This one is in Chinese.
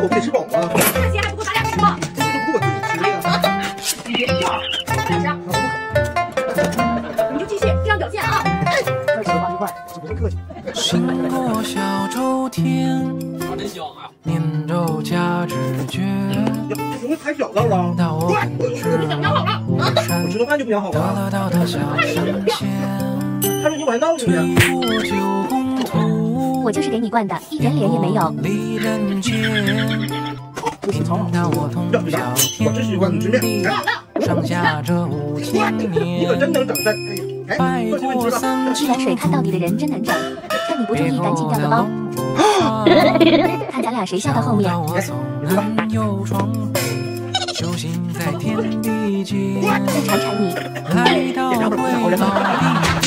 我没吃饱啊。 这些还不够咱俩吃吗？ 这都不够我自己吃的呀。 你别笑，咱俩吃。你就继续这样表现啊。 再吃8块，这不是客气。 醒过小周天，念咒加直觉。 怎么太小道了？ 到我本质无山， 我吃顿饭就不养好了。 得到的小神仙。 他说你玩闹呢。 推过九宫图， 我就是给你灌的，一点脸也没有。 离人间，到我通晓天地，上下这5000年。 你可真能整的， 拜过三一碗水看到底的人真能整，趁你不注意赶紧掉个包。看咱俩谁笑到后面。 我从南游闯北，修行在天地间， 再馋馋你。 来到归老地。